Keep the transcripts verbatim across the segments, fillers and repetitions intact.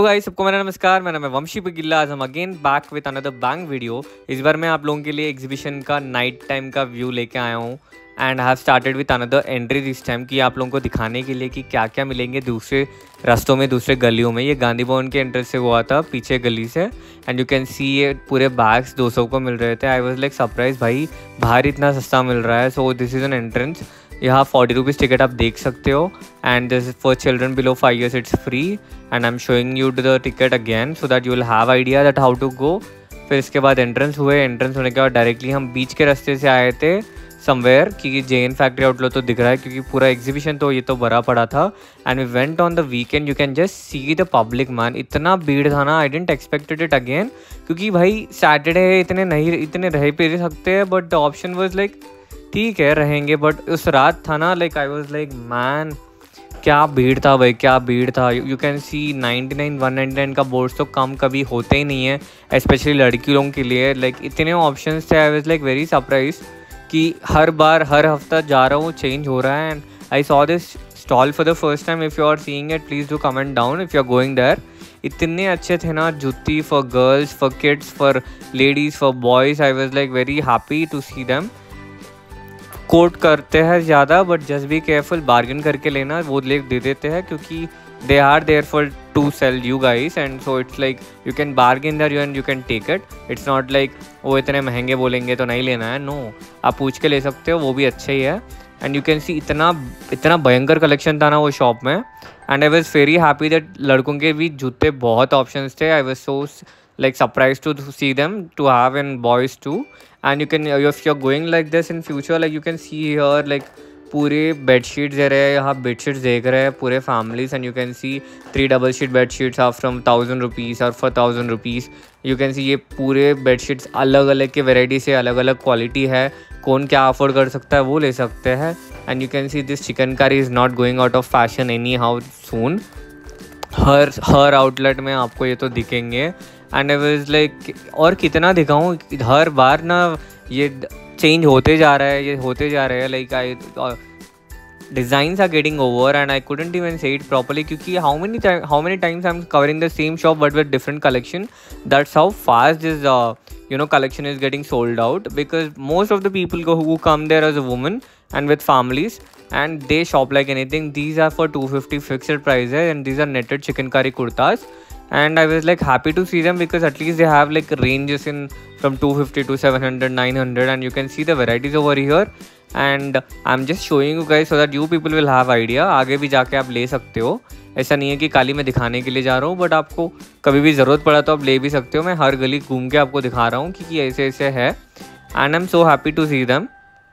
Guys, सबको मेरा नमस्कार। मेरा नाम है वंशी पगिल्ला। आज हम again back with another bang video. इस बार मैं आप लोगों के लिए एग्जीबिशन का नाइट टाइम का व्यू लेके आया हूँ and have started with another entry this time कि आप लोगों को दिखाने के लिए कि क्या क्या मिलेंगे दूसरे रास्तों में, दूसरे गलियों में। ये गांधी भवन के एंट्रेंस से हुआ था, पीछे गली से, एंड यू कैन सी ये पूरे बैग्स दो सौ को मिल रहे थे। आई वॉज लाइक सरप्राइज, भाई बाहर इतना सस्ता मिल रहा है। So this is an entrance. यहाँ फोर्टी रुपीज़ टिकट आप देख सकते हो and this for children below five years it's free and I am showing you the ticket again so that you will have idea that how to go. फिर इसके बाद entrance हुए। Entrance होने के बाद डायरेक्टली हम बीच के रास्ते से आए थे समवेयर, क्योंकि जेन फैक्ट्री आउटलेट तो दिख रहा है क्योंकि पूरा एग्जीबिशन तो ये तो भरा पड़ा था। And we went on the weekend. You can just see the public man, इतना भीड़ था ना, I didn't expected it again, क्योंकि भाई सैटरडे है, इतने नहीं इतने रह पे सकते हैं, but the option was like ठीक है रहेंगे। बट उस रात था ना, like I was like man क्या भीड़ था भाई, क्या भीड़ था। You can see ninety nine one ninety nine का बोर्ड्स तो कम कभी होते ही नहीं है, स्पेशली लड़की लोगों के लिए। लाइक इतने ऑप्शंस थे। I was like very surprise कि हर बार हर हफ्ता जा रहा हूँ, चेंज हो रहा है। And I saw this stall for the first time. If you are seeing it please do comment down if you are going there. इतने अच्छे थे ना, जूती for girls, for kids, for ladies, for boys. I was like very happy to see them. Quote करते हैं ज़्यादा, but just be careful, bargain करके लेना, वो ले दे देते हैं क्योंकि they are there for to cell you guys. And so it's like you can bargain there you and you can take it. It's not like वो इतने महंगे बोलेंगे तो नहीं लेना है, नो no. आप पूछ के ले सकते हो, वो भी अच्छा ही है। एंड यू कैन सी इतना इतना भयंकर कलेक्शन था ना वो शॉप में। And I was very happy that लड़कों के भी जूते बहुत ऑप्शंस थे। I was so like surprised to see them to have in boys too. And you can if you're going like this in future, like you can see here like पूरे bed sheets दे रहे हैं, यहाँ bed sheets देख रहे हैं पूरे families. And you can see three double sheet bed sheets are from thousand rupees और four thousand rupees. You can see ये पूरे बेड शीट्स अलग अलग के वेराइटी से, अलग अलग क्वालिटी है, कौन क्या अफोर्ड कर सकता है वो ले सकते हैं। And you can see this chikankari is not going out of fashion any how soon. हर हर आउटलेट में आपको ये तो दिखेंगे। एंड आई वाज लाइक और कितना दिखाऊँ, हर बार ना ये चेंज होते जा रहा है, ये होते जा रहे हैं। Like I designs are getting over and I couldn't even say it properly, क्योंकि how many how many times I am covering the same shop but with different collection. That's how fast this you know collection is getting sold out, because most of the people go, who come there as a woman and with families, and they shop like anything. These are for two fifty fixed prices and these are netted chicken curry kurtas. And I was like happy to see them because at least they have like ranges in from two fifty to seven hundred, nine hundred, and you can see the varieties over here. And I'm just showing you guys so that you people will have idea. आगे भी जाके आप ले सकते हो, ऐसा नहीं है कि खाली मैं दिखाने के लिए जा रहा हूँ, बट आपको कभी भी ज़रूरत पड़ा तो आप ले भी सकते हो। मैं हर गली घूम के आपको दिखा रहा हूँ कि ऐसे ऐसे है। And I am so happy to see them.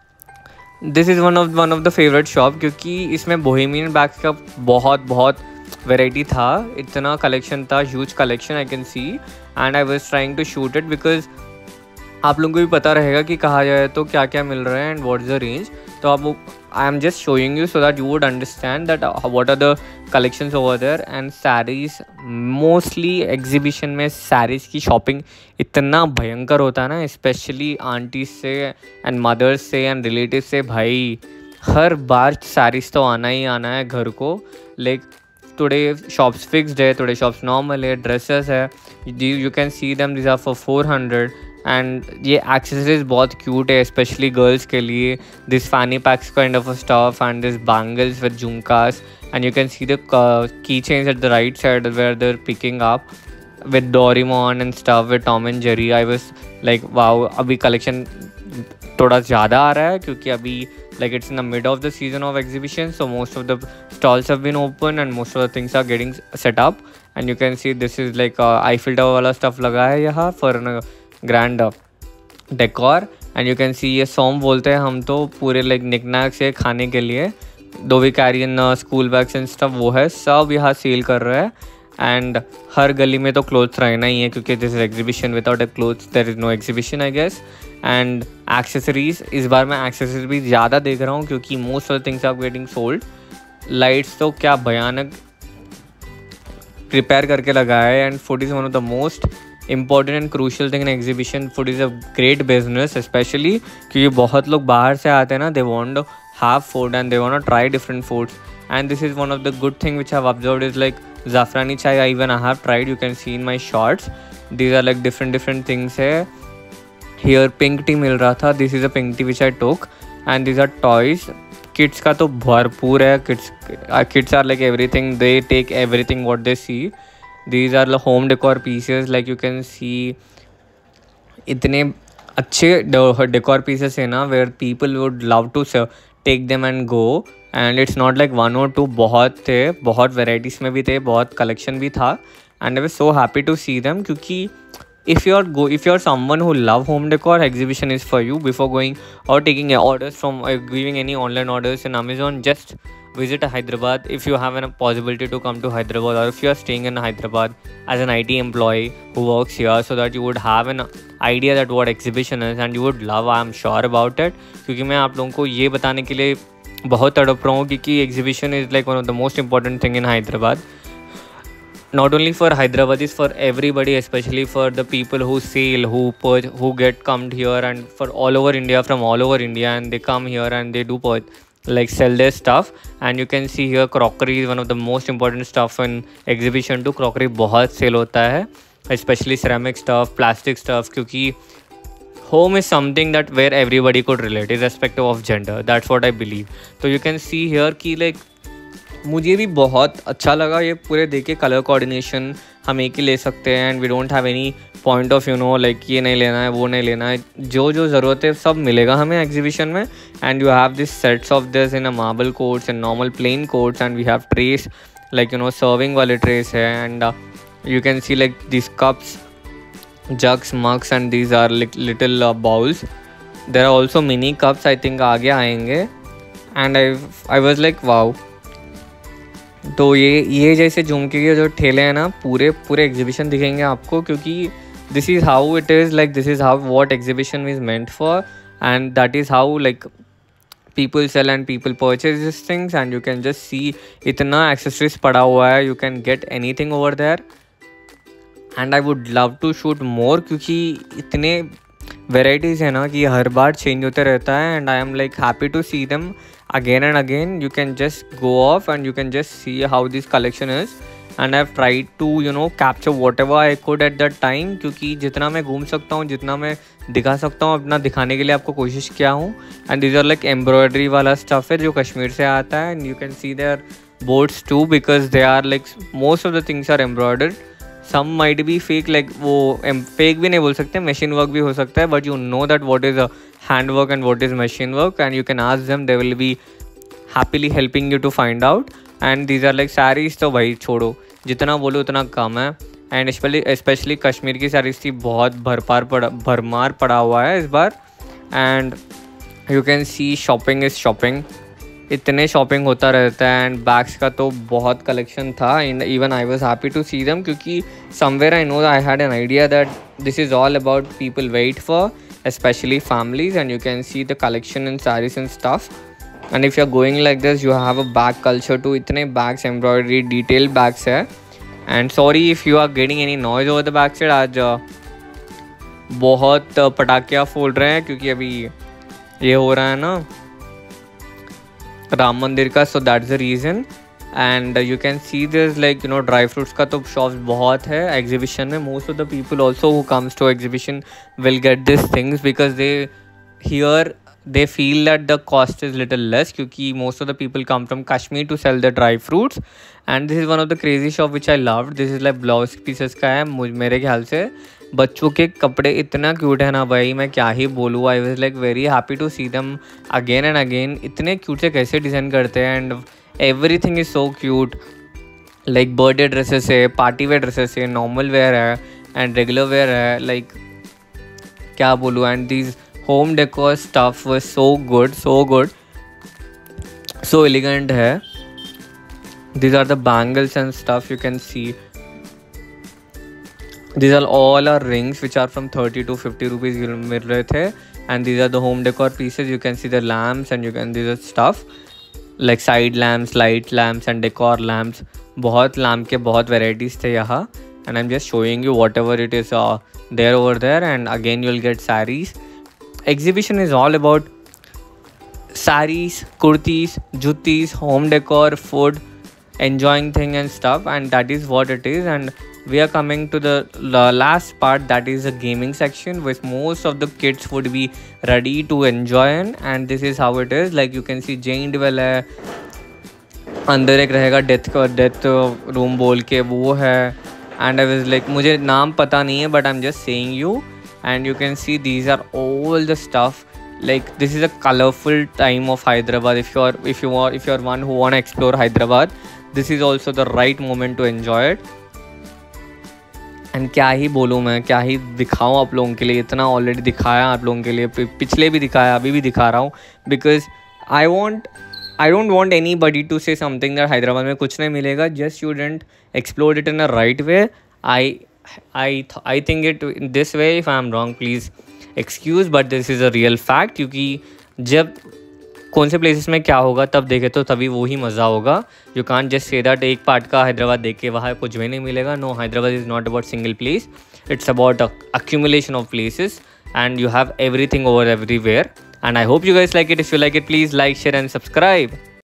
This is one of one of the favourite shop, क्योंकि इसमें बोहेमियन बैग्स का बहुत बहुत वेराइटी था, इतना कलेक्शन था, huge collection I can see. And I was trying to shoot it because आप लोगों को भी पता रहेगा कि कहा जाए तो क्या क्या मिल रहा है and what is the range. तो आप I am just showing you so that you would understand that what are the collections over there. And saris mostly exhibition में साड़ीज़ की शॉपिंग इतना भयंकर होता है ना, स्पेशली आंटीज से एंड मदर्स से एंड रिलेटिव से। भाई हर बार साड़ीज़ तो आना ही आना है घर को। लाइक टुडे शॉप्स फिक्स्ड है, टुडे शॉप्स नॉर्मल है, ड्रेसेस है, you can see them, this are for four hundred. And ये एक्सेसरीज बहुत क्यूट है, स्पेशली गर्ल्स के लिए। This fanny packs kind of a stuff and this bangles with झुमकास। And you can see the key chains at the right side where they are picking up with Doraemon and stuff with Tom and Jerry. I was like wow, अभी collection थोड़ा ज़्यादा आ रहा है क्योंकि अभी like it's in the mid of the season of exhibition, so most of the stalls have been open and most of the things are getting set up. And you can see this is like uh, Eiffel Tower वाला stuff लगा है यहाँ for a grand uh, decor. And you can see ये सोम बोलते हैं हम तो, पूरे like knickknacks है खाने के लिए, दो भी carry in school bags and stuff, वो है सब यहाँ सेल कर रहा है। एंड हर गली में तो क्लोथ्स रहना ही है क्योंकि this is exhibition, without a clothes there is no exhibition I guess. And accessories, इस बार मैं एक्सेसरीज भी ज़्यादा देख रहा हूँ क्योंकि most of the things are getting sold. Lights तो क्या भयानक प्रिपेयर करके लगाया है। And food is one of the most important and crucial thing in exhibition. Food is a great business, specially क्योंकि बहुत लोग बाहर से आते हैं ना, they want to have food and they want to try different foods. And this is one of the good thing which I've observed is like Zafrani chai I even I have tried, you can see in my shorts. These are like different different things है. Here pink tea मिल रहा था, this is a pink tea which I took. And these are toys. Kids का तो भरपूर है. Kids uh, kids are like everything, they take everything what they see. These are the home decor pieces, like you can see इतने अच्छे decor pieces है ना, where people would love to take them and go. And it's not like one or two, बहुत थे, बहुत varieties में भी थे, बहुत कलेक्शन भी था. And I was so happy to see them, क्योंकि if you are go if you are someone who love home decor, exhibition is for you. Before going or taking orders from uh, giving any online orders in Amazon, just visit Hyderabad. If you have a possibility to come to Hyderabad, or if you are staying in Hyderabad as an I T employee who works here, so that you would have an idea that what exhibition is and you would love, I am sure about it. क्योंकि मैं आप लोगों को ये बताने के लिए बहुत तड़प रहा हूँ, क्योंकि exhibition is like one of the most important thing in Hyderabad. Not only for Hyderabad, is for everybody, especially for the people who sail, who purge, who get come here, and for all over India, from all over India, and they come here and they do purge, like sell their stuff. And you can see here crockery is one of the most important stuff in exhibition too. Crockery बहुत sale होता है, especially ceramic stuff, plastic stuff, क्योंकि home is something that where everybody could relate, irrespective of gender. That's what I believe. So you can see here कि like मुझे भी बहुत अच्छा लगा ये पूरे देखे. कलर कोऑर्डिनेशन हम एक ही ले सकते हैं, and we don't have any point of you know like ये नहीं लेना है, वो नहीं लेना है. जो जो ज़रूरत है सब मिलेगा हमें एग्जीबिशन में. And you have this sets of this in a marble coats and normal plain coats, and we have trays like you know serving वाले ट्रेस है. And you can see like this cups, jugs, mugs, and these are like little bowls. There are also mini cups, I think आगे आएंगे. And I I was like wow. तो ये ये जैसे झुमके के जो ठेले हैं ना, पूरे पूरे एग्जीबिशन दिखेंगे आपको, क्योंकि this is how it is, like this is how what exhibition is meant for. And that is how like people sell and people purchase these things. And you can just see इतना accessories पड़ा हुआ है, you can get anything over there. And I would love to shoot more, क्योंकि इतने varieties है ना कि हर बार change होते रहता है. And I am like happy to see them again and again. You can just go off and you can just see how this collection is. And I've tried to you know capture whatever I could at that time, क्योंकि जितना मैं घूम सकता हूँ, जितना मैं दिखा सकता हूँ, अपना दिखाने के लिए आपको कोशिश किया हूँ. And these are like embroidery वाला stuff है जो कश्मीर से आता है. And you can see their boards too, because they are like most of the things are embroidered. Some might be fake, like वो fake भी नहीं बोल सकते, machine work भी हो सकता है. But you know that what is a hand work and what is machine work, and you can ask them, they will be happily helping you to find out. And these are like saris तो भाई छोड़ो, जितना बोलो उतना कम है. And specially specially Kashmir की साड़ीज़ थी, बहुत भरपार पड़ा भरमार पड़ा हुआ है इस बार. And you can see shopping is shopping, इतने शॉपिंग होता रहता है. एंड बैग्स का तो बहुत कलेक्शन था. Even I was happy to see them, क्योंकि somewhere I know I had an idea that this is all about people wait for, especially families. And you can see the collection in sarees and stuff. And if you're going like this, you have a bag culture too. इतने bags, embroidery, detail bags है. And sorry if you are getting any noise over the back side. आज बहुत पटाखे फोड़ रहे हैं, क्योंकि अभी ये हो रहा है ना राम मंदिर का, so that's the reason. And uh, you can see there's like you know dry fruits का तो shops बहुत है exhibition में. Most of the people also who comes to exhibition will get these things, because they here they feel that the cost is little less, क्योंकि most of the people come from Kashmir to sell the dry fruits. And this is one of the crazy shop which I loved. This is like blouse pieces का है मेरे ख्याल से. बच्चों के कपड़े इतना क्यूट है ना भाई, मैं क्या ही बोलूँ. I was like very happy to see them again and again. इतने क्यूट से कैसे डिज़ाइन करते हैं. And everything is so cute, like birthday dresses है, पार्टी वेयर ड्रेसेस है, नॉर्मल वेयर है, एंड रेगुलर वेयर है. लाइक क्या बोलूँ. And these home decor stuff was so good, so good, so elegant है. These are the bangles and stuff you can see. These are all our rings which are from thirty to fifty rupees मिल रहे थे. And these are the home decor pieces. You can see the lamps, and you can these are stuff like side lamps, light lamps, and decor lamps. बहुत lamp के बहुत varieties थे यहाँ. And I'm just showing you whatever it is uh, there over there. And again you'll get sarees. Exhibition is all about sarees, kurtis, juttis, home decor, food. enjoying thing and stuff, and that is what it is. And we are coming to the last part, that is the gaming section, which most of the kids would be ready to enjoy in. And this is how it is. Like you can see Giant Well है, अंदर एक रहेगा death का death room बोल के वो है. And I was like मुझे नाम पता नहीं है, but I am just saying you. And you can see these are all the stuff. Like this is a colorful time of Hyderabad. If you are if you are if you are one who want to explore Hyderabad, this is also the right moment to enjoy it. And क्या ही बोलूँ मैं, क्या ही दिखाऊँ आप लोगों के लिए. इतना ऑलरेडी दिखाया आप लोगों के लिए, पिछले भी दिखाया, अभी भी दिखा रहा हूँ. Because I want I don't want anybody to say something that Hyderabad में कुछ नहीं मिलेगा. Just you didn't explore it in a right way. I I I think it this way. If I am wrong please excuse, but this is a real fact. क्योंकि जब कौन से places में क्या होगा तब देखे तो तभी वो ही मज़ा होगा. You can't just say that एक पार्ट का हैदराबाद देख के वहाँ कुछ भी नहीं मिलेगा. No, Hyderabad is not about single place. It's about accumulation of places, and you have everything over everywhere. And I hope you guys like it. If you like it, please like, share and subscribe.